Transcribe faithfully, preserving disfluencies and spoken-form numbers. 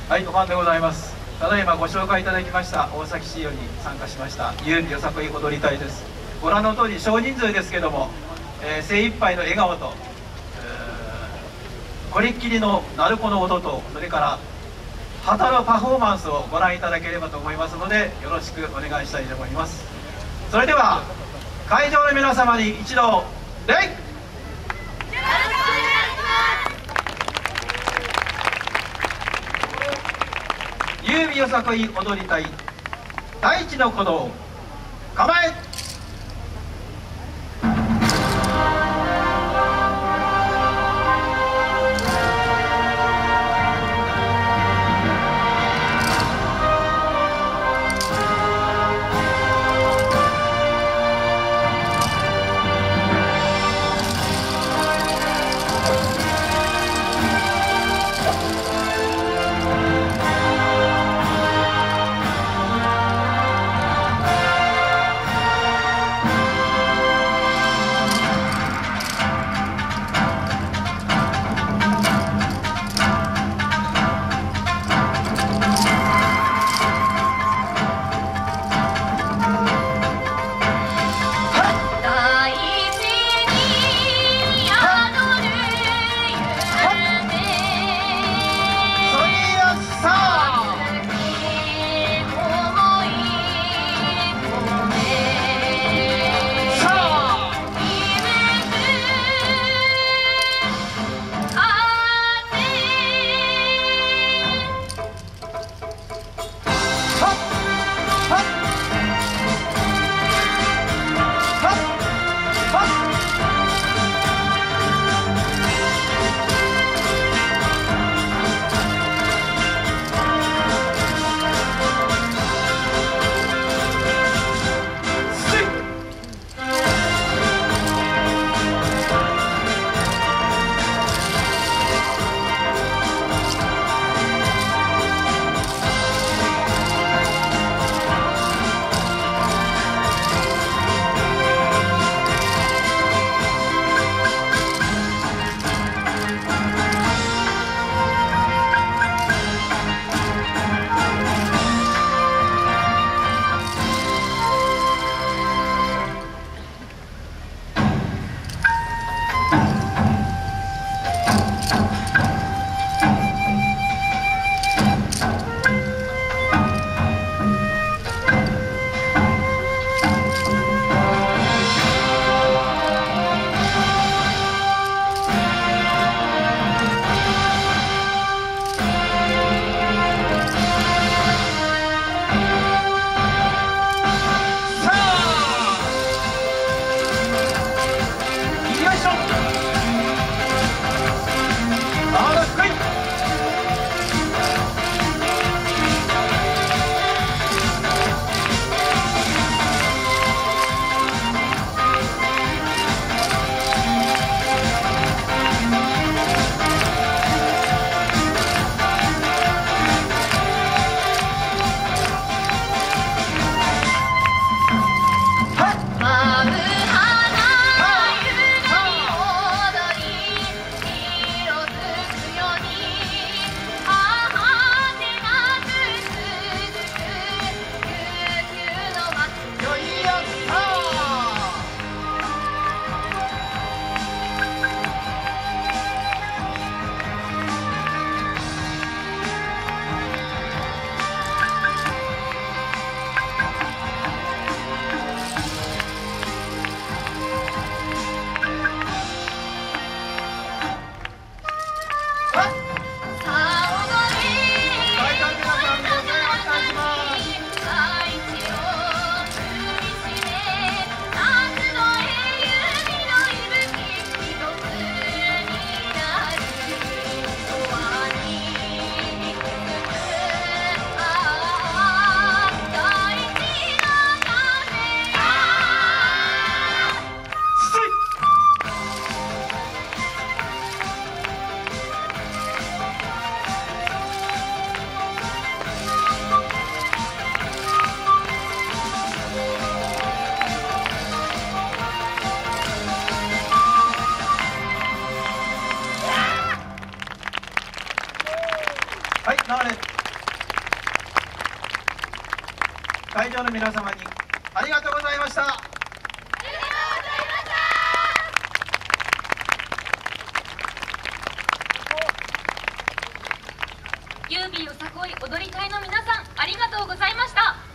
はい、おかんでございます。ただいまご紹介いただきました大崎市より参加しました優美よさこい踊り隊です。ご覧の通り少人数ですけども、えー、精一杯の笑顔と、これっきりの鳴子の音と、それから旗のパフォーマンスをご覧いただければと思いますので、よろしくお願いしたいと思います。それでは会場の皆様に一度礼。優美よさこい踊り隊第一の鼓動、構え。はい、流れ。 会場の皆様にありがとうございました。 優美よさこい踊り隊の皆さん、ありがとうございました。